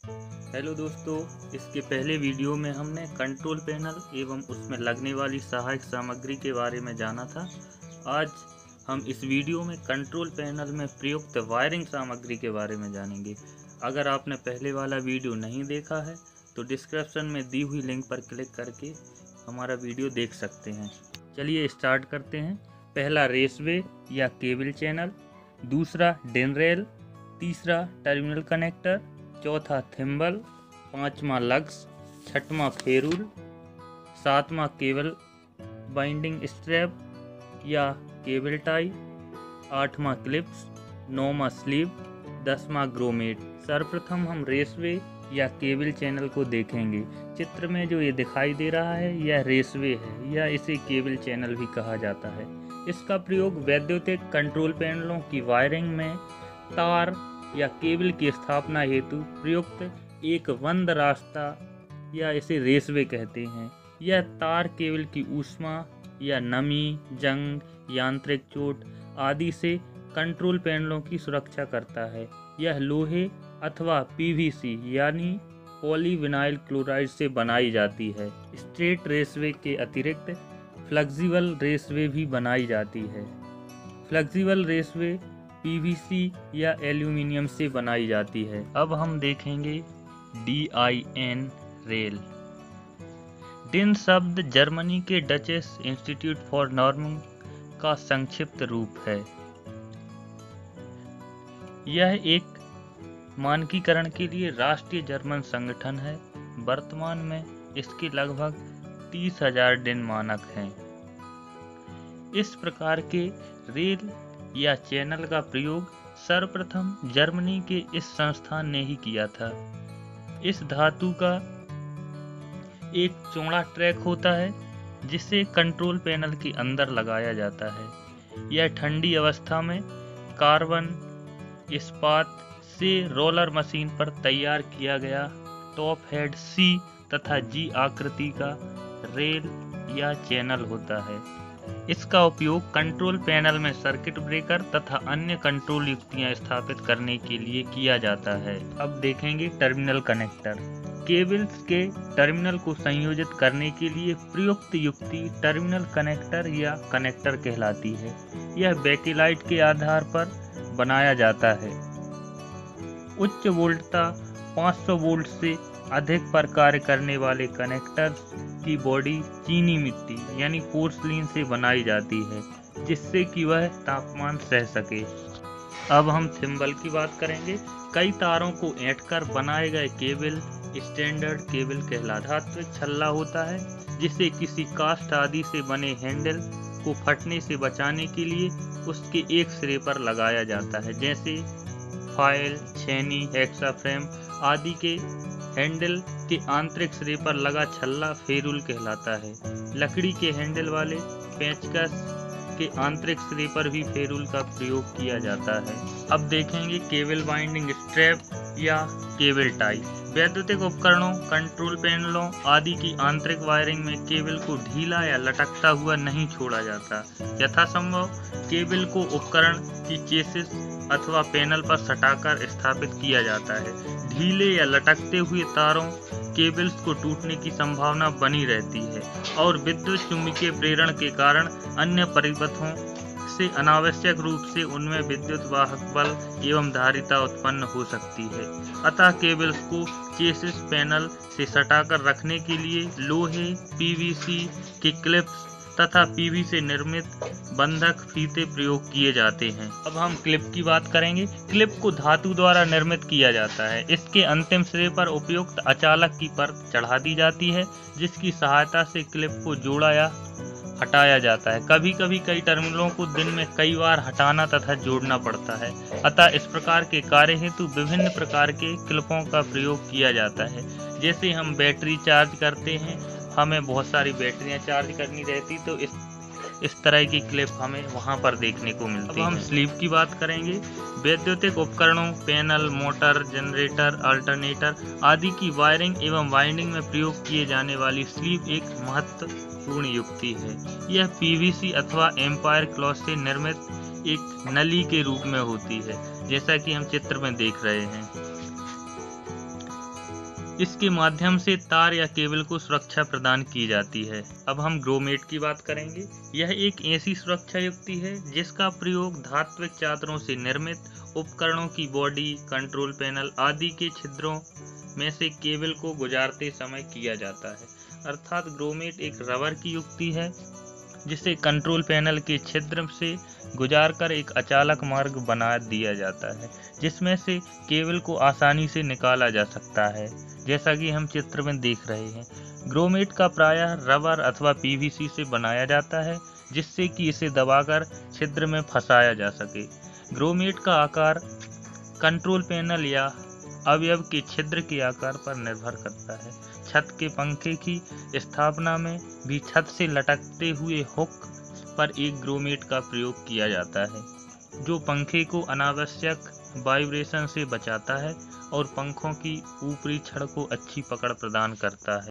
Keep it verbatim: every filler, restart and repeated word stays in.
Hello दोस्तों, इसके पहले वीडियो में हमने कंट्रोल पैनल एवं उसमें लगने वाली सहायक सामग्री के बारे में जाना था। आज हम इस वीडियो में कंट्रोल पैनल में प्रयुक्त वायरिंग सामग्री के बारे में जानेंगे। अगर आपने पहले वाला वीडियो नहीं देखा है तो डिस्क्रिप्शन में दी हुई लिंक पर क्लिक करके हमारा वीडियो देख सकते हैं। चलिए स्टार्ट करते हैं। पहला रेसवे या केबल चैनल, दूसरा डिन रेल, तीसरा टर्मिनल कनेक्टर, चौथा थिम्बल, पांचवा लग्स, छठवां फेरूल, सातवां केबल बाइंडिंग स्ट्रैप या केबल टाई, आठवां क्लिप्स, नौवां स्लीव, दसवां ग्रोमेट। सर्वप्रथम हम रेसवे या केबल चैनल को देखेंगे। चित्र में जो ये दिखाई दे रहा है यह रेसवे है या इसे केबल चैनल भी कहा जाता है। इसका प्रयोग वैद्युतिक कंट्रोल पैनलों की वायरिंग में तार या केबल की स्थापना हेतु प्रयुक्त एक बंद रास्ता या इसे रेसवे कहते हैं। यह तार केबल की ऊष्मा या नमी, जंग, यांत्रिक चोट आदि से कंट्रोल पैनलों की सुरक्षा करता है। यह लोहे अथवा पीवीसी यानी पॉलीविनाइल क्लोराइड से बनाई जाती है। स्ट्रेट रेसवे के अतिरिक्त फ्लेक्सिबल रेसवे भी बनाई जाती है। फ्लेक्सिबल रेसवे पीवीसी या एल्यूमिनियम से बनाई जाती है। अब हम देखेंगे डी आई एन रेल। डिन शब्द जर्मनी के डचेस इंस्टीट्यूट फॉर नॉर्मिंग का संक्षिप्त रूप है। यह एक मानकीकरण के लिए राष्ट्रीय जर्मन संगठन है। वर्तमान में इसके लगभग तीस हजार डिन मानक हैं। इस प्रकार के रेल या चैनल का प्रयोग सर्वप्रथम जर्मनी के इस संस्थान ने ही किया था। इस धातु का एक चौड़ा ट्रैक होता है जिसे कंट्रोल पैनल के अंदर लगाया जाता है। यह ठंडी अवस्था में कार्बन इस्पात से रोलर मशीन पर तैयार किया गया टॉप हेड सी तथा जी आकृति का रेल या चैनल होता है। इसका उपयोग कंट्रोल पैनल में सर्किट ब्रेकर तथा अन्य कंट्रोल युक्तियां स्थापित करने के लिए किया जाता है। अब देखेंगे टर्मिनल कनेक्टर। केबल्स के टर्मिनल को संयोजित करने के लिए प्रयुक्त युक्ति टर्मिनल कनेक्टर या कनेक्टर कहलाती है। यह बैकेलाइट के आधार पर बनाया जाता है। उच्च वोल्टता पाँच सौ वोल्ट से अधिक पर कार्य करने वाले कनेक्टर की बॉडी चीनी मिट्टी यानी पोर्सलिन से बनाई जाती है जिससे कि वह तापमान सह सके। अब हम थिम्बल की बात करेंगे। कई तारों को ऐंठकर बनाए गए केबल स्टैंडर्ड केबल कहलाता है। धात्विक छल्ला होता है जिसे किसी कास्ट आदि से बने हैंडल को फटने से बचाने के लिए उसके एक सिरे पर लगाया जाता है। जैसे फाइल, छेनी, हेक्साफ्रेम आदि के हैंडल के आंतरिक सिरे पर लगा छल्ला फेरूल कहलाता है। लकड़ी के हैंडल वाले पेंचकस के आंतरिक सिरे पर भी फेरूल का प्रयोग किया जाता है। अब देखेंगे केबल बाइंडिंग स्ट्रैप या केबल टाई। वैद्युतिक उपकरणों, कंट्रोल पैनलों आदि की आंतरिक वायरिंग में केबल को ढीला या लटकता हुआ नहीं छोड़ा जाता। यथासंभव केबल को उपकरण की चेसिस अथवा पैनल पर सटाकर स्थापित किया जाता है। ढीले या लटकते हुए तारों केबल्स को टूटने की संभावना बनी रहती है और विद्युत चुम्बकीय प्रेरण के कारण अन्य परिपथों से अनावश्यक रूप से उनमें विद्युत वाहक बल एवं धारिता उत्पन्न हो सकती है। अतः केबल्स को चेसिस पैनल से सटाकर रखने के लिए लोहे, पीवीसी के क्लिप्स तथा पीवी से निर्मित बंधक फीते प्रयोग किए जाते हैं। अब हम क्लिप की बात करेंगे। क्लिप को धातु द्वारा निर्मित किया जाता है। इसके अंतिम सिरे पर उपयुक्त अचालक की परत चढ़ा दी जाती है जिसकी सहायता से क्लिप को जोड़ा या हटाया जाता है। कभी कभी कई टर्मिनलों को दिन में कई बार हटाना तथा जोड़ना पड़ता है। अतः इस प्रकार के कार्य हेतु विभिन्न प्रकार के क्लिपों का प्रयोग किया जाता है। जैसे हम बैटरी चार्ज करते हैं, हमें बहुत सारी बैटरियां चार्ज करनी रहती तो इस इस तरह की क्लिप हमें वहां पर देखने को मिलती है। अब हम स्लीव की बात करेंगे। वैद्युतिक उपकरणों, पैनल, मोटर, जनरेटर, अल्टरनेटर आदि की वायरिंग एवं वाइंडिंग में प्रयोग किए जाने वाली स्लीव एक महत्वपूर्ण युक्ति है। यह पीवीसी अथवा एम्पायर क्लॉथ से निर्मित एक नली के रूप में होती है, जैसा कि हम चित्र में देख रहे हैं। इसके माध्यम से तार या केबल को सुरक्षा प्रदान की जाती है। अब हम ग्रोमेट की बात करेंगे। यह एक ऐसी सुरक्षा युक्ति है जिसका प्रयोग धात्विक चादरों से निर्मित उपकरणों की बॉडी, कंट्रोल पैनल आदि के छिद्रों में से केबल को गुजारते समय किया जाता है। अर्थात ग्रोमेट एक रबर की युक्ति है जिसे कंट्रोल पैनल के छिद्र से गुजारकर एक अचालक मार्ग बना दिया जाता है, जिसमें से केबल को आसानी से निकाला जा सकता है, जैसा कि हम चित्र में देख रहे हैं। ग्रोमेट का प्रायः रबर अथवा पीवीसी से बनाया जाता है, जिससे कि इसे दबाकर छिद्र में फंसाया जा सके। ग्रोमेट का आकार कंट्रोल पैनल या अवयव के छिद्र के आकार पर निर्भर करता है। छत के पंखे की स्थापना में भी छत से लटकते हुए हुक पर एक ग्रोमेट का प्रयोग किया जाता है, जो पंखे को अनावश्यक वाइब्रेशन से बचाता है और पंखों की ऊपरी छड़ को अच्छी पकड़ प्रदान करता है।